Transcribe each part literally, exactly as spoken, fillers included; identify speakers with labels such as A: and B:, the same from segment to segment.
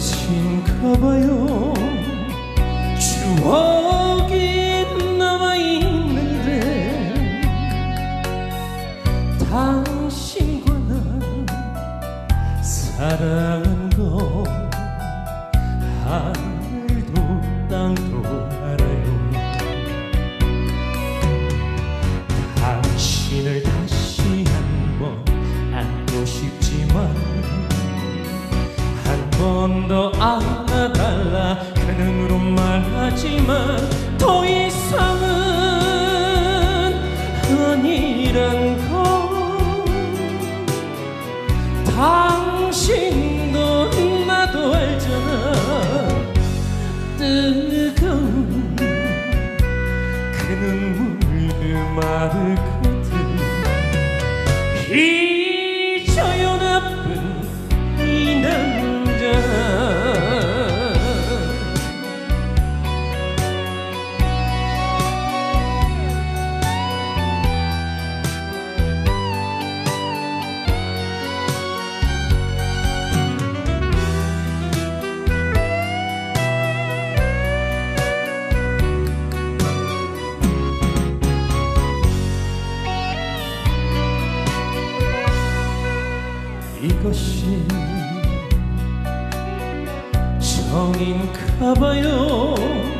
A: 끝인가봐요. 추억이 남아있는데 당신과 난 사랑한 거 하늘도 땅도 알아요. 당신을 다시 한번 안고 싶지만 한 번 더 안아달라 그 눈으로 말하지만 더 이상은 아니란 걸 당신도 나도 알잖아. 뜨거운 그 눈물 마르거든. 잊어요 나쁜 이 남자. 이것이 정인가봐요.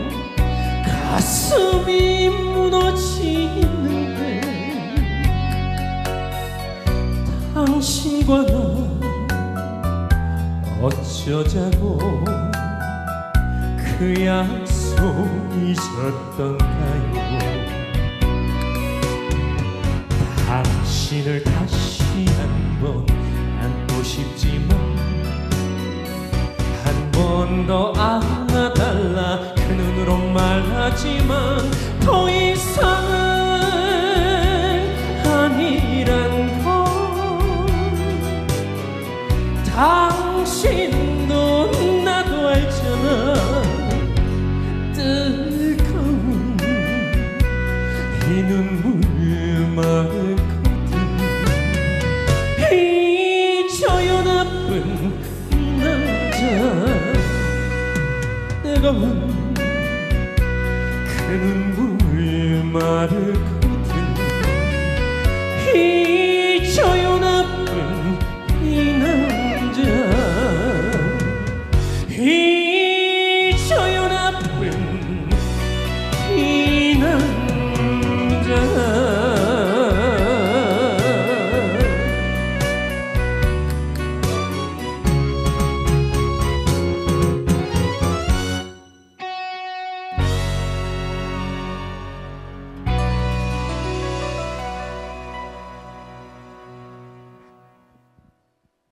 A: 가슴이 무너지는데 당신과 나 어쩌자고 그 약속 잊었던가요. 당신을 다시 한번 안고 싶지만 한 번 더 안아달라 그 눈으로 말하지만 더 이상은 아니란 걸 당신도 나도 알잖아. 뜨거운 이 눈물 마르거든. 잊어요 나쁜 남자. 뜨거운 그 눈물 마르거든.